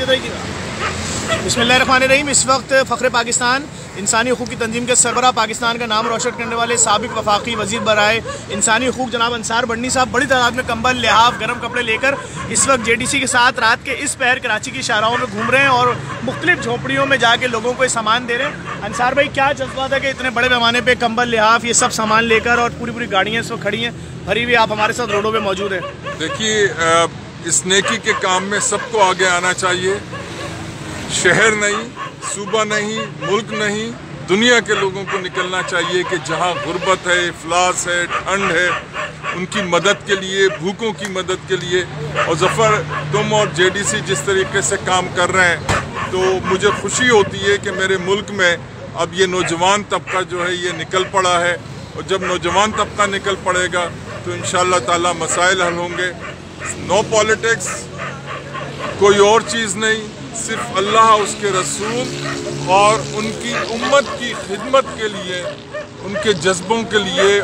बिस्मिल्लाहिर्रहमानिर्रहीम। इस वक्त फ़ख्र पाकिस्तान इंसानी हकूक़ की तंजीम के सरबराह पाकिस्तान का नाम रोशन करने वाले साबिक़ वफाकी वज़ीर बराए इंसानी हकूक़ जनाब अंसार बन्नी साहब बड़ी तादाद में कंबल, लिहाफ, गर्म कपड़े लेकर इस वक्त JDC के साथ रात के इस पहर कराची की शाहराहों में घूम रहे हैं और मुख्तलिफ झोंपड़ियों में जाके लोगों को सामान दे रहे हैं। अंसार भाई, क्या जज्बा था कि इतने बड़े पैमाने पर कंबल, लिहाफ, ये सब सामान लेकर और पूरी गाड़ियाँ इस वक्त खड़ी हैं भरी हुई, आप हमारे साथ रोडों पर मौजूद हैं? देखिए, इस नेकी के काम में सबको आगे आना चाहिए। शहर नहीं, सूबा नहीं, मुल्क नहीं, दुनिया के लोगों को निकलना चाहिए कि जहाँ गुर्बत है, इफलास है, ठंड है, उनकी मदद के लिए, भूखों की मदद के लिए। और ज़फ़र, तुम और JDC जिस तरीके से काम कर रहे हैं, तो मुझे खुशी होती है कि मेरे मुल्क में अब ये नौजवान तबका जो है ये निकल पड़ा है। और जब नौजवान तबका निकल पड़ेगा तो इंशाअल्लाह ताला मसाइल हल होंगे। नो पॉलिटिक्स, कोई और चीज़ नहीं, सिर्फ अल्लाह, उसके रसूल और उनकी उम्मत की खिदमत के लिए, उनके जज्बों के लिए,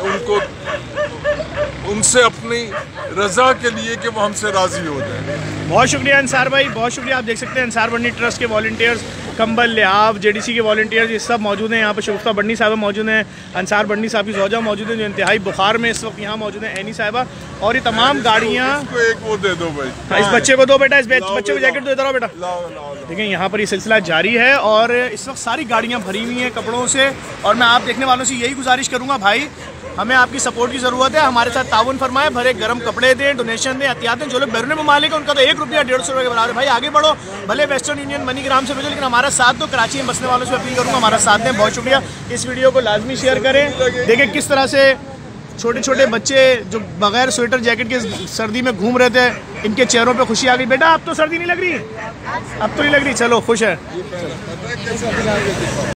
उनसे अपनी रज़ा के लिए कि वो हमसे राज़ी हो जाए। बहुत शुक्रिया अंसार भाई, बहुत शुक्रिया। आप देख सकते हैं अंसार बन्नी ट्रस्ट के वॉलंटियर्स, कंबल, लिहाफ, JDC के वॉलंटियर्स, ये सब मौजूद हैं। यहाँ पर शगुफ्ता बन्नी साहबा मौजूद हैं, अंसार बन्नी साहब की ज़ौजा मौजूद हैं जो इंतहाई बुखार में इस वक्त यहाँ मौजूद हैं, एनी साहिबा। और ये तमाम गाड़ियाँ, एक वो दे दो भाई, इस बच्चे को दो बेटा, इस बच्चे को जैकेट दो, इधर आओ बेटा। देखिए यहाँ पर ये सिलसिला जारी है और इस वक्त सारी गाड़ियाँ भरी हुई हैं कपड़ों से। और मैं आप देखने वालों से यही गुजारिश करूँगा, भाई हमें आपकी सपोर्ट की ज़रूरत है, हमारे साथ ताउन फरमाएं, भरे गर्म कपड़े दें, डोनेशन दें, एहतियात दें। जो लोग बैरून ममालिक हैं उनका तो 1 रुपया 150 रुपये के बराबर है। भाई आगे बढ़ो, भले वेस्टर्न यूनियन, मनीग्राम से भेजो, लेकिन हमारा साथ दो। कराची में बसने वालों से अपील करूँगा, हमारा साथ दें। बहुत शुक्रिया। इस वीडियो को लाजमी शेयर करें। देखें किस तरह से छोटे छोटे बच्चे जो बगैर स्वेटर जैकेट के सर्दी में घूम रहे थे, इनके चेहरों पे खुशी आ गई। बेटा अब तो सर्दी नहीं लग रही? अब तो नहीं लग रही, चलो खुश है।